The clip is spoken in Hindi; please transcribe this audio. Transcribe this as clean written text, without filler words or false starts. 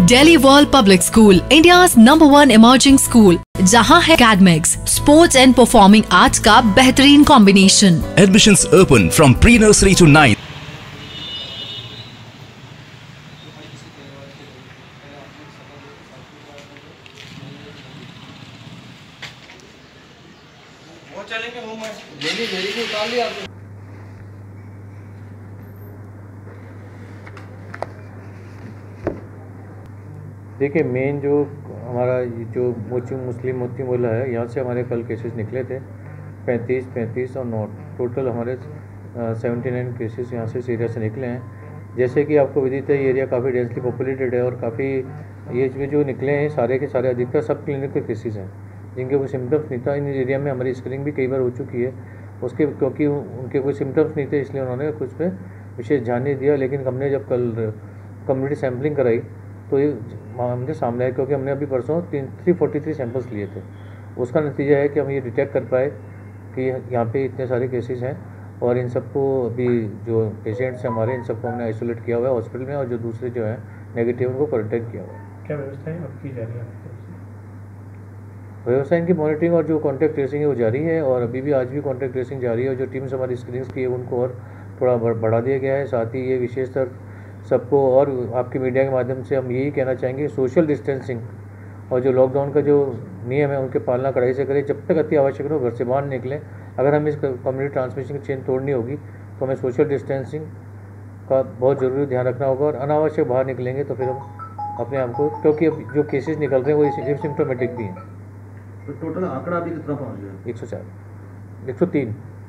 Delhi world public school, India's number 1 emerging school, जहां है academics, sports and performing arts का बेहतरीन combination. Admissions open from pre-nursery to 9th. देखिए, मेन जो हमारा जो मुस्लिम मोहल्ला है, यहाँ से हमारे कल केसेस निकले थे 35 और 9 टोटल हमारे 79 केसेस यहाँ से सीरिया से निकले हैं। जैसे कि आपको विदित है, ये एरिया काफ़ी डेंसली पॉपुलेटेड है और काफ़ी ये जो निकले हैं सारे के सारे अधिकतर सब क्लिनिकल केसेस हैं जिनके कोई सिम्टम्स नहीं था। इन एरिया में हमारी स्क्रीनिंग भी कई बार हो चुकी है उसके, क्योंकि उनके कोई सिम्टम्स नहीं थे इसलिए उन्होंने कुछ पे विशेष ध्यान नहीं दिया। लेकिन हमने जब कल कम्युनिटी सैम्पलिंग कराई तो ये हमने सामने आया, क्योंकि हमने अभी परसों 343 सैंपल्स लिए थे। उसका नतीजा है कि हम ये डिटेक्ट कर पाए कि यहाँ पे इतने सारे केसेस हैं और इन सबको अभी जो पेशेंट्स हैं हमारे, इन सबको हमने आइसोलेट किया हुआ है हॉस्पिटल में, और जो दूसरे जो हैं नेगेटिव उनको क्वारंटाइन किया हुआ है। क्या व्यवस्थाएं अब की जा रही है? व्यवस्था इनकी मॉनिटरिंग और जो कॉन्टैक्ट ट्रेसिंग है वो जारी है, और अभी भी आज भी कॉन्टैक्ट ट्रेसिंग जारी है। और जो टीम्स हमारी स्क्रीनिंग्स की है उनको और थोड़ा बढ़ा दिया गया है। साथ ही ये विशेषतर सबको, और आपके मीडिया के माध्यम से हम यही कहना चाहेंगे, सोशल डिस्टेंसिंग और जो लॉकडाउन का जो नियम है उनके पालना कड़ाई से करें। जब तक अति आवश्यक हो घर से बाहर निकलें। अगर हमें इस कम्युनिटी ट्रांसमिशन की चेन तोड़नी होगी तो हमें सोशल डिस्टेंसिंग का बहुत ज़रूरी ध्यान रखना होगा, और अनावश्यक बाहर निकलेंगे तो फिर हम अपने आप को, क्योंकि अब जो केसेस निकल रहे हैं वो एसिम्प्टोमेटिक भी हैं। तो टोटल आंकड़ा अभी कितना पहुँच गया? 104 103